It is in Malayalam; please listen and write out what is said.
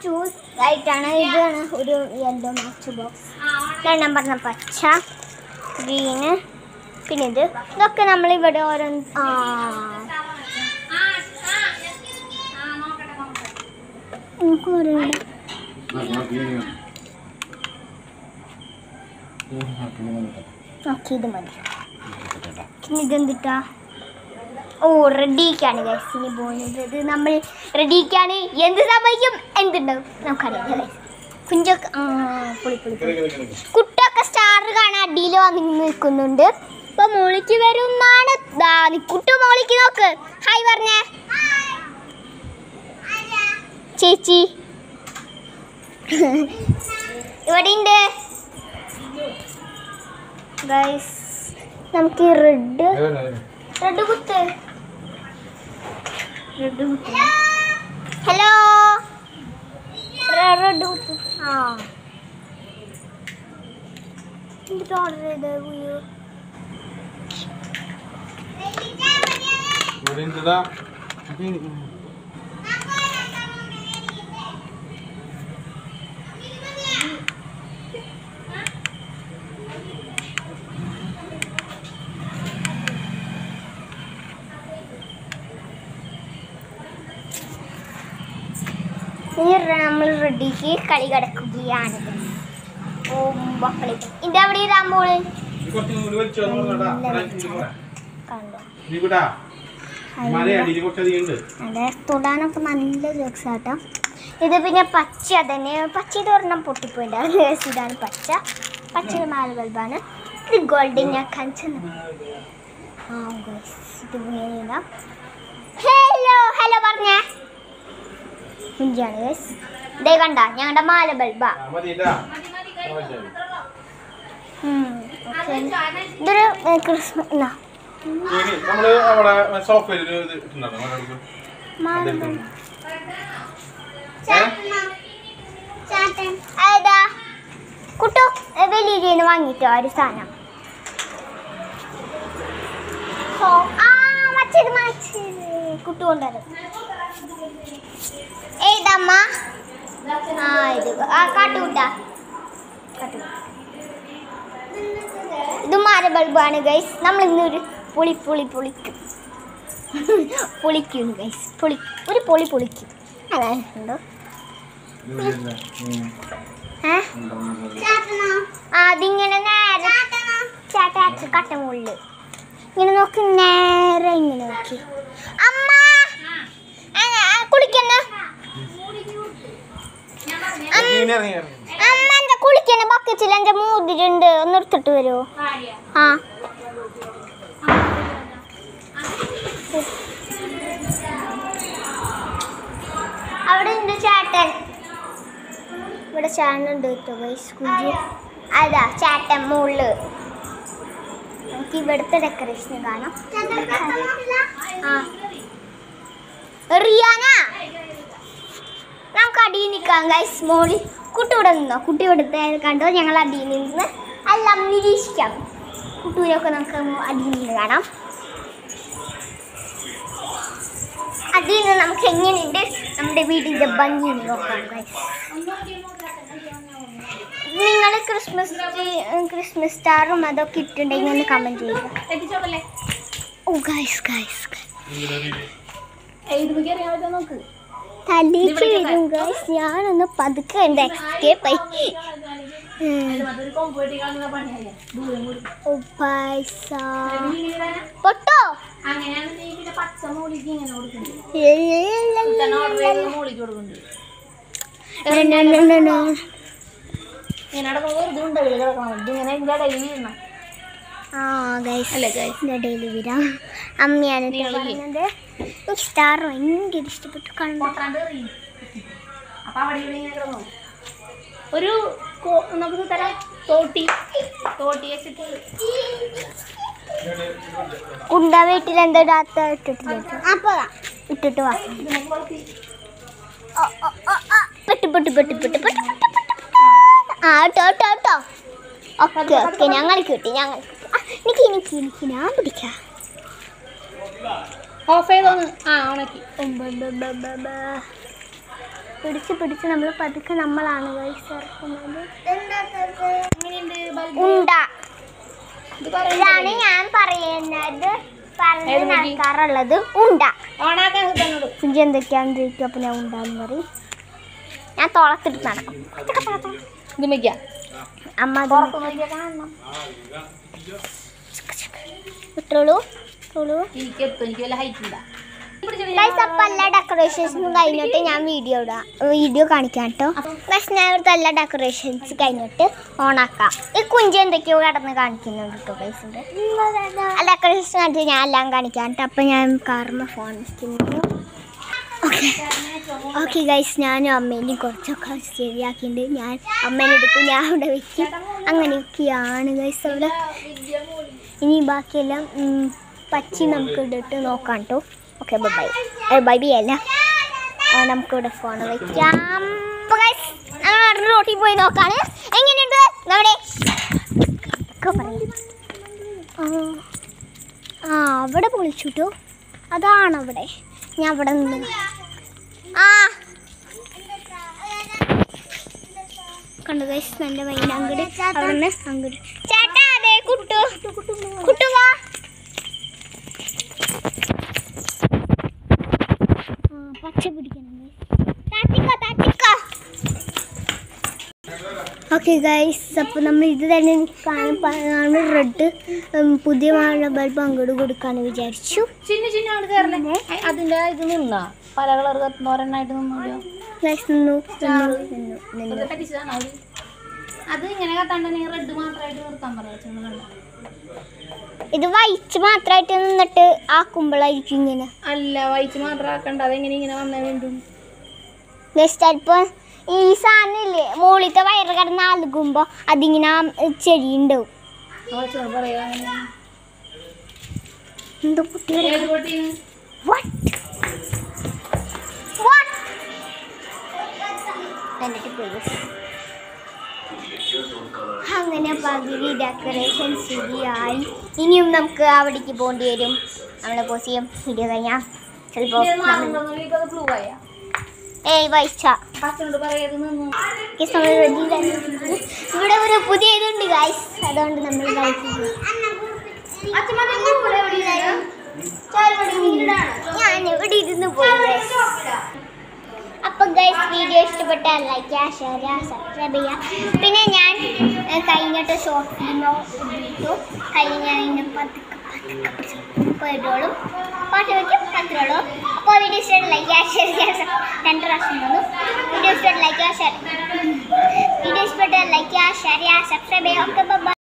ചൂസ് ആയിട്ടാണ്. ഇതാണ് ഒരു യെല്ലോ മാച്ച് ബോക്സ്. ഞാൻ പറഞ്ഞ പച്ച, ഗ്രീന്, പിന്നെ ഇതൊക്കെ നമ്മളിവിടെ ഓരോ നമുക്ക് ഓരോ ഇത് മതി. പിന്നെ ഇതെന്തിട്ടാ? ഓ, റെഡിക്കാണ് ഗൈസ് ഇനി പോകുന്നത്. ഇത് നമ്മൾ റെഡിക്കാണ്. എന്ത് സംഭവിക്കും എന്തുണ്ടാവും നമുക്കറിയാം ഗൈസ്. കുഞ്ചൊക്കെ കുട്ടൊക്കെ സ്റ്റാർ കാണാൻ അടിയിൽ വന്ന് നിൽക്കുന്നുണ്ട്. ഇപ്പൊ മോളിക്ക് വരുന്നാണ്. കുട്ടു മോളിക്ക് നോക്ക്. ഹായ് പറഞ്ഞേ ചേച്ചി. ഇവിടെ ഉണ്ട് ഗൈസ്. നമുക്ക് റെഡ് കുത്ത്. ഹലോ റെഡ് കുത്ത്. എന്നിട്ട് ഓർഡർ ചെയ്ത് നമ്മൾ റെഡിക്ക് കളി കിടക്കുകയാണ്. ഇതിന്റെ അവിടെ ഇടാമ്പോൾ അതെ തൊടാനൊക്കെ നല്ല രസാട്ടോ. ഇത് പിന്നെ പച്ച തന്നെ. പച്ചയുടെ ഒരെണ്ണം പൊട്ടിപ്പോയിട്ടുണ്ട്. ഇതാണ് പച്ച. പച്ചയുടെ മാല ബൾബാണ്. ഇത് ഗോൾഡൻ. ഞാൻ കാണിച്ചത്. ഇത് ഹലോ ഹലോ പറഞ്ഞേ കുഞ്ചാണ് ഗൈസ്. ഇതേ കണ്ട ഞങ്ങളുടെ മാല ബൾബാ. ഇതൊരു ക്രിസ്മസ് കുട്ടു വലിയ വാങ്ങിട്ടോ ഒരു സാധനം. കുട്ടു കൊണ്ടുവരും. ഏതമ്മ? ഇത് കാട്ടുകൂട്ട. ഇത് മാല ബൾബാണ് ഗൈസ്. നമ്മൾ ഇന്നൊരു പൊളിക്കും ഗൈസ്. ഒരു പൊളിക്കും. അതാണ്ടോ അതിങ്ങനെ നേരെ ചേട്ടാച്ച് കട്ടമുള്ളു ഇങ്ങനെ നോക്കി. നേരെ ഇങ്ങനെ നോക്കി. അമ്മ കുളിക്കണ്ട. അമ്മ എന്താ കുളിക്കണ്ട? ബക്കറ്റിൽ എന്റെ മൂതിരുണ്ട്. ഒന്ന് എടുത്തിട്ട് വരുമോ? അവിടെ ഉണ്ട് ചേട്ടൻ. ഇവിടെ ചേട്ടനുണ്ട് കേട്ടോ ഗൈസ്. കുഞ്ചി അതാ ചേട്ടൻ മുകളില്. നമുക്ക് ഇവിടുത്തെ ഡെക്കറേഷൻ കാണാം. റിയാന നമുക്ക് അടിയിൽ നിൽക്കാം ഗൈസ്. മോളിൽ കുട്ടി ഇവിടെ നിന്നോ. കുട്ടി ഇവിടുത്തെ കണ്ടോ. ഞങ്ങൾ അടിയിൽ നിന്ന് എല്ലാം നിരീക്ഷിക്കാം. കുട്ടൂരൊക്കെ നമുക്ക് അടിയിൽ നിന്ന് കാണാം. അതിൽ നിന്ന് നമുക്ക് എങ്ങനെയുണ്ട് നമ്മുടെ വീടിൻ്റെ ഭംഗി നോക്കാം ഗൈസ്. നിങ്ങൾ ക്രിസ്മസ് സ്റ്റാറും അതൊക്കെ ഇട്ടുണ്ടെങ്കിൽ ഒന്ന് കമൻറ്റ് ചെയ്യുക. ഓ ഗൈസ് നോക്ക്. തല്ലിച്ച് വരും ഗൈസ്. ഞാനൊന്ന് പതുക്കെ എൻ്റെ എസ്കേപ്പ് ആയി. പൈസ പൊട്ടോ. ഇടയിൽ വരാം. അമ്മയാണ് പറഞ്ഞത്. സ്റ്റാർ ഭയങ്കര ഇഷ്ടപ്പെട്ടു. ഒരു നമുക്ക് തരാം തോട്ടി വെച്ചിട്ട്. കുണ്ട വീട്ടിൽ എന്താ ഇട്ടിട്ടില്ല. ഇട്ടിട്ട് വാ. പെട്ട് കേട്ടോ. ഓക്കെ ഞങ്ങൾ കിട്ടി. എനിക്ക് ഞാൻ പിടിക്കാം. ഓഫ് ചെയ്തോന്ന്. ഉണക്കി. പിടിച്ച് നമ്മൾ പതുക്കെ നമ്മളാണ് ഗൈസ് ഇറക്കുന്നത്. എങ്ങനെയുണ്ട് ഉണ്ട. ഇത് പറയുന്നത് ഇതാണ് ഞാൻ പറയുന്നത് പറഞ്ഞ് നടക്കാറുള്ളത് ഉണ്ട. ഓണാക്കാൻ കിട്ടുന്നുള്ളൂ. കുഞ്ചി എന്തൊക്കെയാണെന്ന് ചോദിക്കും. അപ്പം ഞാൻ ഉണ്ടാന്ന് പറയും. ഞാൻ തോളത്തിട്ട് നടക്കും. ഇത് മിക്ക അമ്മ അത് പുറത്ത് നോക്കിയാൽ കാണണം. ഇട്ടോളൂ. എനിക്ക് എത്തും. എനിക്ക് വല്ല ഹൈറ്റ് ഉണ്ടാ. ഗൈസ് അപ്പം എല്ലാ ഡെക്കറേഷൻസും കഴിഞ്ഞിട്ട് ഞാൻ വീഡിയോ കാണിക്കാം കേട്ടോ. ഗൈസ് ഞാൻ ഇവിടുത്തെ എല്ലാ ഡെക്കറേഷൻസ് കഴിഞ്ഞിട്ട് ഓണാക്കാം. ഈ കുഞ്ചി എന്തൊക്കെയോ കിടന്ന് കാണിക്കുന്നുണ്ട് കേട്ടോ ഗൈസിൻ്റെ. ആ ഡെക്കറേഷൻ കാണിച്ച് ഞാൻ എല്ലാം കാണിക്കാം കേട്ടോ. അപ്പം ഞാൻ കാറിന് ഫോൺ വയ്ക്കുന്നു. ഓക്കെ ഗൈസ് ഞാനും അമ്മേനെയും കുറച്ചൊക്കെ ശരിയാക്കിയിട്ടുണ്ട്. ഞാൻ അമ്മേനെ എടുക്കും, ഞാൻ അവിടെ വയ്ക്കും. അങ്ങനെയൊക്കെയാണ് ഗൈസ് അവിടെ. ഇനി ബാക്കിയെല്ലാം പച്ചി നമുക്ക് ഇട്ടിട്ട് നോക്കാം കേട്ടോ. ഓക്കെ ബൈ അല്ല, നമുക്കിവിടെ ഫോൺ വയ്ക്കാം. റോട്ടിൽ പോയി നോക്കാണ് എങ്ങനെയുണ്ട് നമ്മുടെ അവിടെ പൊളിച്ചുട്ടോ. അതാണ് അവിടെ. ഞാൻ അവിടെ നിന്ന് കണ്ടു ഗൈസ് നല്ല വൈൻ അങ്ങോട്ട് അവിടെ നിന്ന് അങ്ങോട്ട്. ചേട്ടാ അതെ കുട്ടു വാ. പച്ച പിടിക്കണം. ഓക്കെ ഗൈസ് അപ്പോൾ നമ്മൾ ഇത് തന്നെ കാണാൻ റെഡ് പുതിയ മഴ ബൾബ് അങ്ങോട്ട് കൊടുക്കാന്ന് വിചാരിച്ചു. ചിന്ന അവിടെ കയറണേ. അതിൻ്റെ ഇത് നിന്നാ പല കളർ കത്തുന്നോരെണ്ണായിട്ട് നിന്നോ ഗൈസ് നിന്നു. പറ്റിച്ചതാണ്. അത് ഇങ്ങനെ കത്താണ്ടെങ്കിൽ റെഡ് മാത്രമായിട്ട് നിർത്താൻ പറയാം. ഇത് വൈറ്റ് മാത്രമായിട്ട് നിന്നിട്ട് ആക്കുമ്പോഴായിരിക്കും ഇങ്ങനെ. അല്ല വൈറ്റ് മാത്രം ആക്കണ്ട. അതെങ്ങനെ ഇങ്ങനെ വന്നേ വീണ്ടും ഗൈസ് ചിലപ്പോൾ ഈ സാധനം ഇല്ലേ മുകളിലത്തെ വയറ് കിടന്ന് അലുകുമ്പോൾ അതിങ്ങനെ ചെടി ഉണ്ടാവും. എന്തോ കുട്ടികൾ അങ്ങനെ പകുതി ഡെക്കറേഷൻ ശരിയായി. ഇനിയും നമുക്ക് അവിടേക്ക് പോകേണ്ടി വരും. നമ്മളെ പോസ്റ്റ് ചെയ്യും വീഡിയോ കഴിഞ്ഞാൽ ചിലപ്പോൾ വൈച്ച ഇവിടെ ഒരു പുതിയ ഇതുണ്ട് ഗൈസ്. അതുകൊണ്ട് നമ്മൾ ഞാൻ ഇവിടെ ഇരുന്ന് പോയി. അപ്പം ഗൈസ് വീഡിയോ ഇഷ്ടപ്പെട്ടാൽ ലൈക്ക് ചെയ്യുക, ഷെയർ ചെയ്യുക, സബ്സ്ക്രൈബ് ചെയ്യുക. പിന്നെ ഞാൻ കഴിഞ്ഞിട്ട് ഷോർട്ട് ഫിലിമോ ഇട്ടു. കഴിഞ്ഞ പോയിട്ടോളും പാട്ട് വയ്ക്കും അത്രയുള്ളൂ. അപ്പോൾ വീഡിയോ ഇഷ്ടം ലൈക്ക് ചെയ്യുക, ഷെയർ ചെയ്യുക. 2 പ്രാവശ്യം വന്നു. വീഡിയോ ഇഷ്ടം ലൈക്ക് ചെയ്യുക, ഷെയർ ചെയ്യുക, സബ്സ്ക്രൈബ് ചെയ്യുക. Okay by.